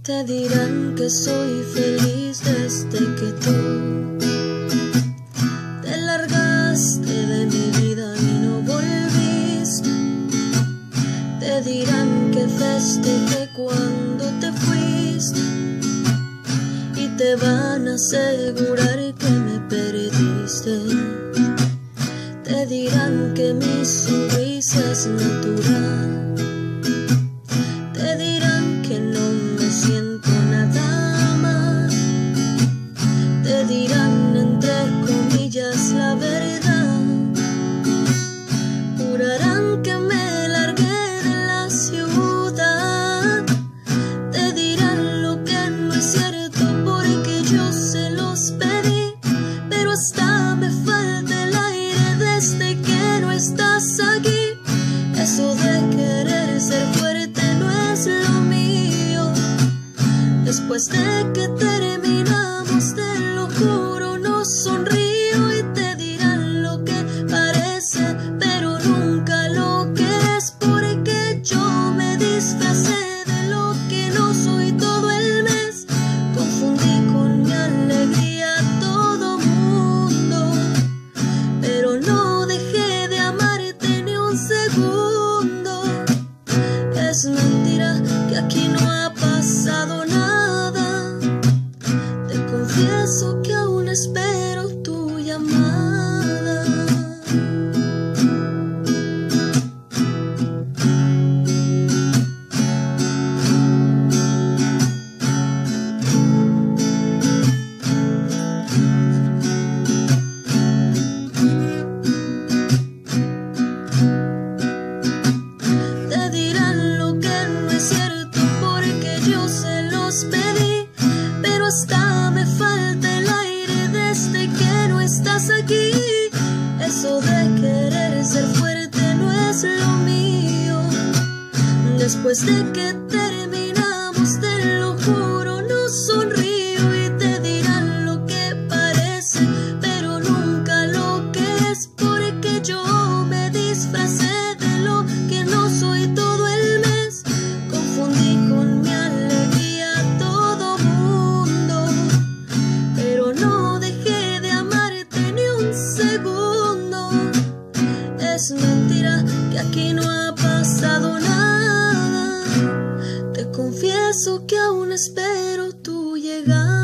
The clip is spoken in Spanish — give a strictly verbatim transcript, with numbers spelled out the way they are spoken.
Te dirán que soy feliz desde que tú te largaste de mi vida y no volviste. Te dirán que festejé cuando te fuiste y te van a asegurar que me perdiste. Te dirán que mi sonrisa es natural. Te dirán que no me siento nada más. Te dirán entre comillas la verdad. Jurarán que me largué de la ciudad. Te dirán lo que no es cierto porque yo se los pedí. Pero hasta me falta el aire desde que no estás aquí. Eso de querer ser fuerte no es lo mío. Después de que terminamos, te lo juro, no sonrío. Y te dirán lo que parece, pero nunca lo que es, porque yo me disfracé de lo que no soy todo el mes. Confundí con mi alegría a todo mundo, pero no dejé de amarte ni un segundo. Es mentira que aquí no ha pasado nada. Te confieso que aún espero tu llamada. Te dirán lo que no es cierto porque yo se los pedí. Pero hasta me falta el aire desde que no estás aquí. Eso de querer ser fuerte no es lo mío. Después de que terminamos, te lo juro, no sonrío. Y te dirán lo que parece, pero nunca lo que es, porque yo me disfracé de lo que no soy todo el mes. Confundí con mi alegría a todo mundo, pero no dejé de amarte ni un segundo. Es mentira que aquí no ha pasado nada. Te confieso que aún espero tu llegada.